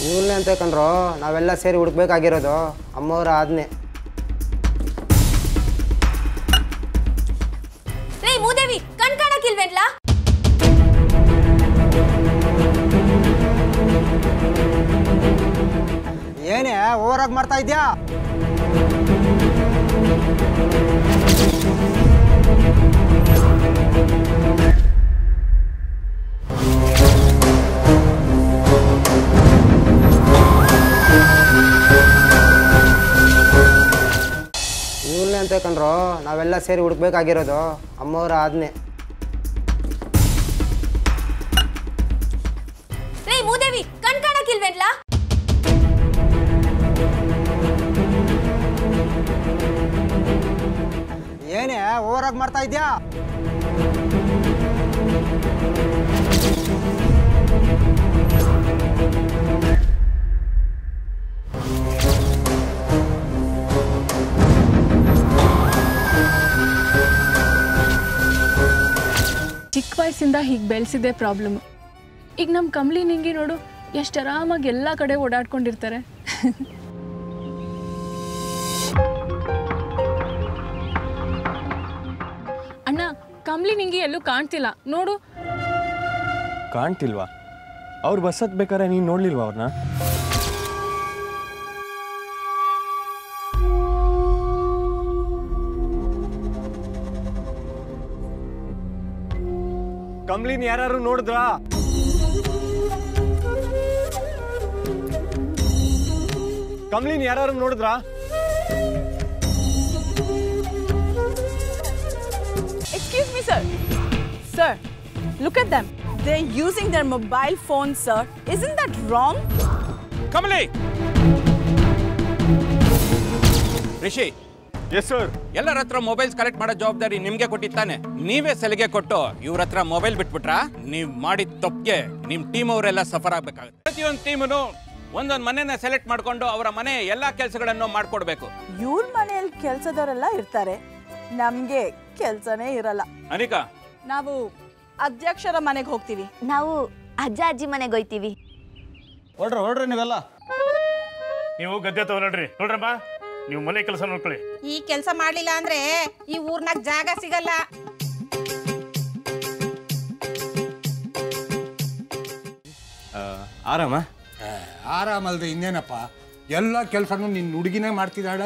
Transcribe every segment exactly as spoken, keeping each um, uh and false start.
ಇವನ್ನೇ ಅಂತ ಕಂಡ್ರು ನಾವೆಲ್ಲ ಸೇರಿ ಹುಡುಕ್ಬೇಕಾಗಿರೋದು ಅಮ್ಮವರ ಆಜ್ಞೆ. ರೇ ಮೂದೇವಿ ಕಣ್ ಕಾಣಕ್ಕಿಲ್ವೇನ್ಲ? ಏನೇ ಓವರಾಗಿ ಮಾಡ್ತಾ ಇದ್ಯಾ? ಇವನ್ನೇ ಅಂತ ಕಂಡ್ರು ನಾವೆಲ್ಲ ಸೇರಿ ಹುಡುಕ್ಬೇಕಾಗಿರೋದು ಅಮ್ಮವರ ಆಜ್ಞೆ. ರೇ ಮೂದೇವಿ ಕಣ್ ಕಾಣಕ್ಕಿಲ್ವೇನ್ಲ? ಏನೇ ಓವರಾಗಿ ಮಾಡ್ತಾ ಇದ್ಯಾ? ಚಿಕ್ಕ ವಯಸ್ಸಿಂದ ಹೀಗೆ ಬೆಳೆಸಿದೆ ಪ್ರಾಬ್ಲಮ್. ಈಗ ನಮ್ಮ ಕಮಲಿ ನಿಂಗೆ ನೋಡು ಎಷ್ಟು ಆರಾಮಾಗಿ ಎಲ್ಲ ಕಡೆ ಓಡಾಡ್ಕೊಂಡಿರ್ತಾರೆ. ಅಣ್ಣ ಕಮಲಿ ನಿಂಗೆ ಎಲ್ಲೂ ಕಾಣ್ತಿಲ್ಲ ನೋಡು. ಕಾಣ್ತಿಲ್ವಾ? ಅವ್ರು ಬಸ್ ಹತ್ಬೇಕಾರೆ ನೀನು ನೋಡ್ಲಿಲ್ವಾ ಅವ್ರನ್ನ? ಕಮಲಿನ ಯಾರು ನೋಡಿದ್ರಾ? ಕಮಲಿನ ಯಾರು ನೋಡಿದ್ರಾ? Excuse me, sir. Sir, look at them. They're using their mobile phones, sir. Isn't that wrong? Kamali! Rishi. Yes sir. ಎಲ್ಲರ ಹತ್ರ ಮೊಬೈಲ್ಸ್ ಕಲೆಕ್ಟ್ ಮಾಡೋ ಜವಾಬ್ದಾರಿ ನಿಮ್ಗೆ ಕೊಟ್ಟಿತ್ತಾನೆ. ನೀವೇ ಸಲಿಗೆ ಕೊಟ್ಟು ಇವ್ರ ಹತ್ರ ಮೊಬೈಲ್ ಬಿಟ್ಬಿಟ್ರಾ? ನೀವ್ ಮಾಡಿದ ತಪ್ಪಿಗೆ ನಿಮ್ ಟೀಮ್ ಅವರೆಲ್ಲ ಸಫರ್ ಆಗ್ಬೇಕಾಗುತ್ತೆ. ಪ್ರತಿಯೊಂದು ಟೀಮನು ಒಂದೊಂದು ಮನೆನ ಸೆಲೆಕ್ಟ್ ಮಾಡ್ಕೊಂಡು ಅವರ ಮನೆ ಎಲ್ಲಾ ಕೆಲಸಗಳನ್ನು ಮಾಡ್ಕೊಡ್ಬೇಕು. ಇವ್ರ ಮನೆಯಲ್ಲಿ ಕೆಲಸದವರೆಲ್ಲ ಇರ್ತಾರೆ, ನಮ್ಗೆ ಕೆಲಸನೇ ಇರಲ್ಲ. ಅನಿಕಾ, ನಾವು ಅಧ್ಯಕ್ಷರ ಮನೆಗೆ ಹೋಗ್ತೀವಿ. ನಾವು ಅಜ್ಜ ಅಜ್ಜಿ ಮನೆಗೆ ಹೋಗ್ತೀವಿ. ಹೊಡ್ರಿ ಹೊಡ್ರಿ ನೀವೆಲ್ಲ. ನೀವು ಗದ್ದೆ ತಗೊಳ್ರಿ. ನೋಡ್ರಮ್ಮ, ನೀವು ಮನೆ ಕೆಲಸ ನೋಡ್ಕೊಳ್ಳಿ. ಈ ಕೆಲಸ ಮಾಡ್ಲಿಲ್ಲ ಅಂದ್ರೆ ಈ ಊರ್ನಾಗ ಜಾಗ ಸಿಗಲ್ಲ. ಆರಾಮ? ಆರಾಮಲ್ದೆ ಇನ್ನೇನಪ್ಪ, ಎಲ್ಲ ಕೆಲಸನೂ ನಿನ್ನ ಹುಡುಗಿನೇ ಮಾಡ್ತಿದ್ದಾಳೆ.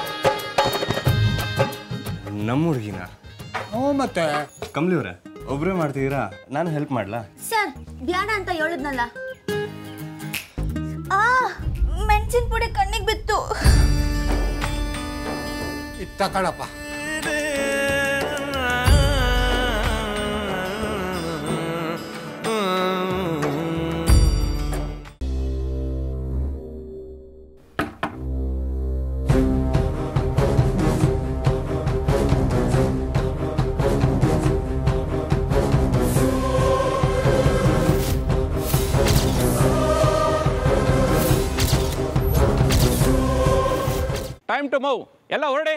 ನಮ್ಮ ಹುಡುಗಿನ? ಹ್ಞೂ ಮತ್ತೆ. ಕಮಲಿ ಅವ್ರೆ, ಒಬ್ಬರೇ ಮಾಡ್ತಿದ್ದೀರಾ? ನಾನು ಹೆಲ್ಪ್ ಮಾಡ್ಲಾ? ಸರ್ ಬ್ಯಾಡ ಅಂತ ಹೇಳಿದ್ನಲ್ಲ. ಆ ಮೆಣಸಿನ ಪುಡಿ ಕಣ್ಣಿಗೆ ಬಿತ್ತು. ಇತ್ತ ಕಣಪ್ಪ. Time to move. ಎಲ್ಲ ಹೊರಡಿ.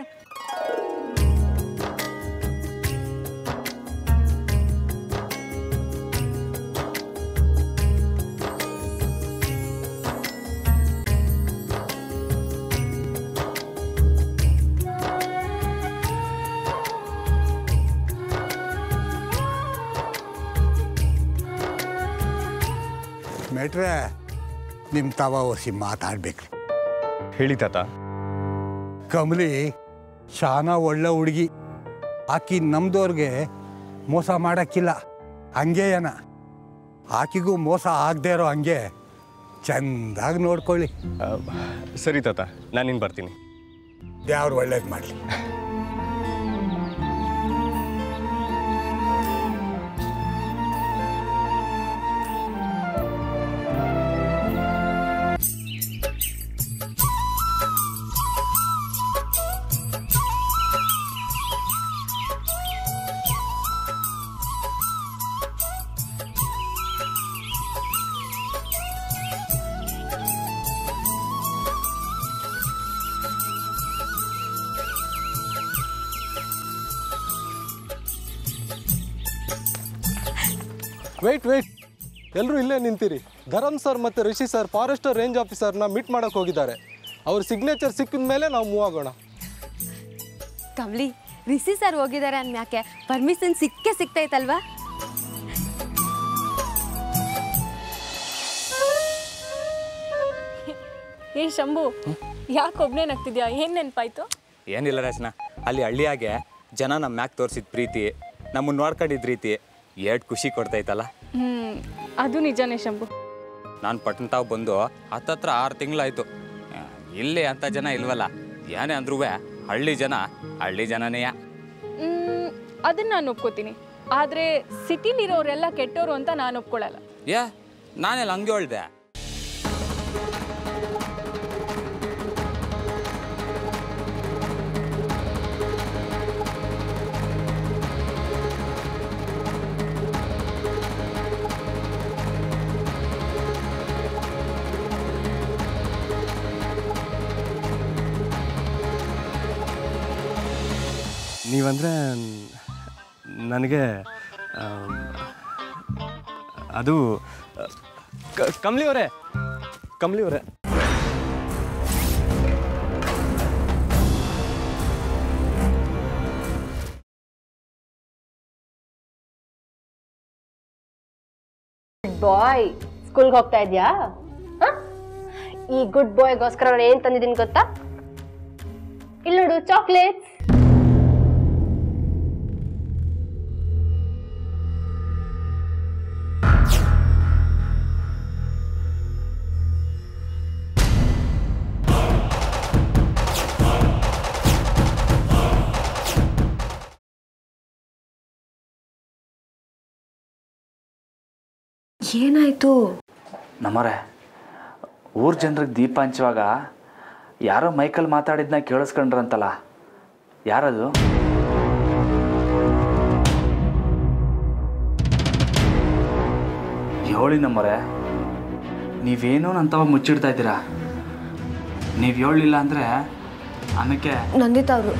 ಮೇಟ್ರೆ, ನಿಮ್ಮ ತವ ಒಸಿ ಮಾತಾಡ್ಬೇಕ್ರಿ. ಹೇಳಿ ತಾತ. ಕಮಲಿ ಶಾನ ಒಳ್ಳೆ ಹುಡುಗಿ. ಆಕಿ ನಮ್ದವ್ರಿಗೆ ಮೋಸ ಮಾಡೋಕ್ಕಿಲ್ಲ, ಹಂಗೆ ಏನ ಆಕಿಗೂ ಮೋಸ ಆಗದೆ ಇರೋ ಹಂಗೆ ಚೆಂದಾಗಿ ನೋಡ್ಕೊಳ್ಳಿ. ಸರಿ ತಾತ, ನಾನಿನ್ನು ಬರ್ತೀನಿ. ದೇವ್ರು ಒಳ್ಳೇದು ಮಾಡಲಿ. ವೇಟ್ ವೇಟ್ ಎಲ್ಲರೂ ಇಲ್ಲೇ ನಿಂತಿರಿ. ಧರಮ್ ಸರ್ ಮತ್ತು ರಿಷಿ ಸರ್ ಫಾರೆಸ್ಟರ್ ರೇಂಜ್ ಆಫೀಸರ್ನ ಮೀಟ್ ಮಾಡೋಕ್ಕೆ ಹೋಗಿದ್ದಾರೆ. ಅವ್ರ ಸಿಗ್ನೇಚರ್ ಸಿಕ್ಕಿದ ಮೇಲೆ ನಾವು ಮೂವ್ ಆಗೋಣ. ಕಮ್ಲಿ, ರಿಷಿ ಸರ್ ಹೋಗಿದ್ದಾರೆ ಅನ್ಮ್ಯಾಕೆ ಪರ್ಮಿಷನ್ ಸಿಕ್ಕೇ ಸಿಗ್ತೈತಲ್ವಾ? ಏ ಶಂಭು, ಯಾಕೆ ಒಬ್ಬನೇ ನಗ್ತಿದ್ಯಾ? ಏನು ನೆನಪಾಯ್ತು? ಏನಿಲ್ಲ ರಚನಾ, ಅಲ್ಲಿ ಹಳ್ಳಿಯಾಗೆ ಜನ ನಮ್ಮ ಮ್ಯಾಕ್ ತೋರಿಸಿದ ಪ್ರೀತಿ, ನಮ್ಮನ್ನು ನೋಡ್ಕೊಂಡಿದ್ದ ರೀತಿ ಎಷ್ಟು ಖುಷಿ ಕೊಡ್ತೈತಲ್ಲ. ಹ್ಞೂ, ಅದು ನಿಜನೇ ಶಂಭು. ನಾನು ಪಟ್ಟಣ ತಾವು ಬಂದು ಹತ್ತತ್ರ ಆರು ತಿಂಗಳಾಯಿತು. ಇಲ್ಲಿ ಅಂಥ ಜನ ಇಲ್ವಲ್ಲ. ಏನೇ ಅಂದ್ರೂ ಹಳ್ಳಿ ಜನ ಹಳ್ಳಿ ಜನನೇ. ಅದನ್ನು ನಾನು ಒಪ್ಕೋತೀನಿ. ಆದರೆ ಸಿಟಿಲಿರೋರೆಲ್ಲ ಕೆಟ್ಟೋರು ಅಂತ ನಾನು ಒಪ್ಕೊಳ್ಳಲ್ಲ. ಏ, ನಾನೆಲ್ಲ ಹಂಗೆ ಹೇಳ್ದೆ. ನೀವಂದರೆ ನನಗೆ ಅದು ಕಮಲಿ ಅವರೇ ಕಮಲಿ ಅವರೇ ಬಾಯ್, ಸ್ಕೂಲ್ಗೆ ಹೋಗ್ತಾ ಇದ್ಯಾ? ಈ ಗುಡ್ ಬಾಯ್ಗೋಸ್ಕರ ನಾನು ಏನ್ ತಂದಿದ್ದೀನಿ ಗೊತ್ತಾ? ಇಲ್ಲಿ ನೋಡು, ಚಾಕ್ಲೇಟ್ಸ್. ಏನಾಯ್ತು? ನಮ್ಮರೆ ಊರ್ ಜನರಿಗೆ ದೀಪ ಹಂಚುವಾಗ ಯಾರೋ ಮೈಕಲ್ ಮಾತಾಡಿದ್ನ ಕೇಳಿಸ್ಕೊಂಡ್ರಂತಲ್ಲ, ಯಾರದು? ಹೇಳಿ ನಮ್ಮರೆ, ನೀವೇನೋ ನಂತವ ಮುಚ್ಚಿಡ್ತಾ ಇದ್ದೀರಾ. ನೀವು ಹೇಳಲಿಲ್ಲ ಅಂದರೆ ಆಮೇಲೆ ನಂದಿತಾ ಅವರು.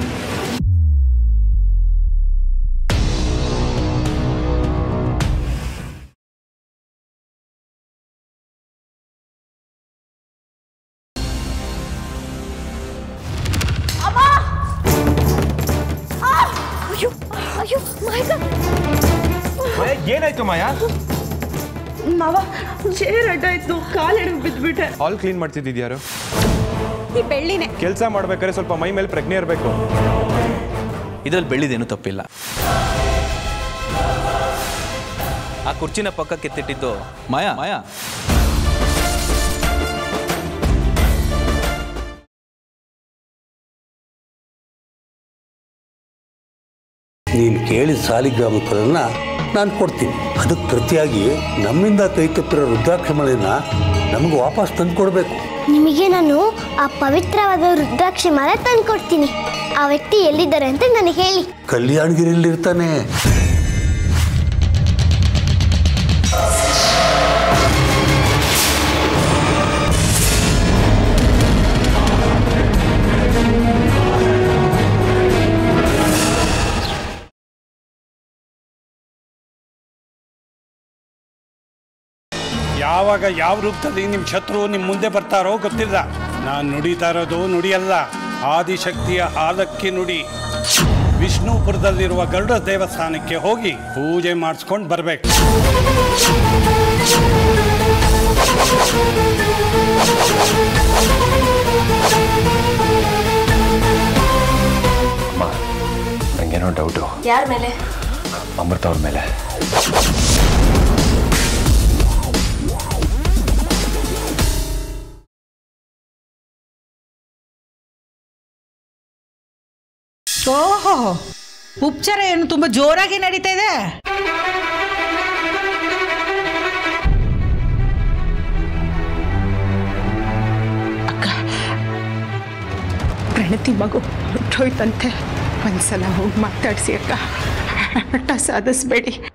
ಏನಾಯ್ತು ಮಾಯಾ? ಮಾವ, ಚೇರ್ ಅಡ್ಡಾಯ್ತು, ಕಾಲೆಡಗ್ ಬಿದ್ಬಿಟ್ಟೆ. ಹಾಲ್ ಕ್ಲೀನ್ ಮಾಡ್ತಿದ್ದಿದ್ಯಾರು? ಈ ಬೆಳ್ಳಿನೇ. ಕೆಲಸ ಮಾಡ್ಬೇಕಾದ್ರೆ ಸ್ವಲ್ಪ ಮೈ ಮೇಲೆ ಪ್ರಜ್ಞೆ ಇರಬೇಕು. ಇದ್ರಲ್ಲಿ ಬೆಳ್ಳಿದೇನು ತಪ್ಪಿಲ್ಲ. ಆ ಕುರ್ಚಿನ ಪಕ್ಕಕ್ಕೆ ಎತ್ತಿಟ್ಟಿದ್ದು ಮಾಯಾ ಮಾಯಾ ನೀನು ಕೇಳಿದ ಸಾಲಿಗ್ರಾಮಕ್ಕನ್ನ ನಾನು ಕೊಡ್ತೀನಿ. ಅದಕ್ಕೆ ಪ್ರತಿಯಾಗಿ ನಮ್ಮಿಂದ ಕೈ ತಪ್ಪಿರೋ ರುದ್ರಾಕ್ಷಮಲೆನ ನಮಗೆ ವಾಪಸ್ ತಂದು ಕೊಡಬೇಕು. ನಿಮಗೆ ನಾನು ಆ ಪವಿತ್ರವಾದ ರುದ್ರಾಕ್ಷಿ ಮಾಲೆ ತಂದು ಕೊಡ್ತೀನಿ. ಆ ವ್ಯಕ್ತಿ ಎಲ್ಲಿದ್ದಾರೆ ಅಂತ ನನಗೆ ಹೇಳಿ. ಕಲ್ಯಾಣಗಿರಿಯಲ್ಲಿರ್ತಾನೆ. ಯಾವಾಗ ಯಾವ ರೂಪದಲ್ಲಿ ನಿಮ್ಮ ಶತ್ರು ನಿಮ್ಮ ಮುಂದೆ ಬರ್ತಾರೋ ಗೊತ್ತಿಲ್ಲ. ನಾನು ನುಡಿತಾ ಇರೋದು ನುಡಿಯಲ್ಲ, ಆದಿಶಕ್ತಿಯ ಆಲಕ್ಕಿ ನುಡಿ. ವಿಷ್ಣುಪುರದಲ್ಲಿರುವ ಗರುಡ ದೇವಸ್ಥಾನಕ್ಕೆ ಹೋಗಿ ಪೂಜೆ ಮಾಡಿಸ್ಕೊಂಡು ಬರಬೇಕು. ಅಮ್ಮ, ನನಗೇನೋ ಡೌಟು. ಯಾರ ಮೇಲೆ? ಅಮೃತ ಅವ್ರ ಮೇಲೆ. ಓಹೋ, ಉಪಚಾರ ಏನು ತುಂಬಾ ಜೋರಾಗಿ ನಡೀತಾ ಇದೆ. ಅಕ್ಕ, ಪ್ರಣತಿ ಮಗು ಹೊಟ್ಟೋಯ್ತಂತೆ. ಒಂದ್ಸಲ ಹೋಗಿ ಮಾತಾಡ್ಸಿ ಅಕ್ಕ, ಹಠ ಸಾಧಿಸ್ಬೇಡಿ.